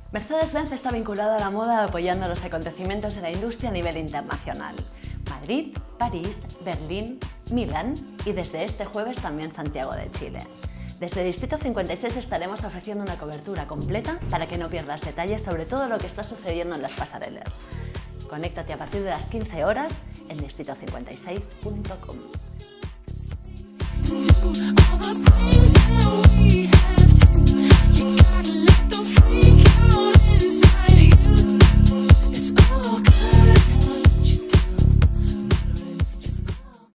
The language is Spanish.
Mercedes-Benz está vinculada a la moda apoyando los acontecimientos de la industria a nivel internacional. Madrid, París, Berlín, Milán y desde este jueves también Santiago de Chile. Desde Distrito 56 estaremos ofreciendo una cobertura completa para que no pierdas detalles sobre todo lo que está sucediendo en las pasarelas. Conéctate a partir de las 15 horas en distrito56.com.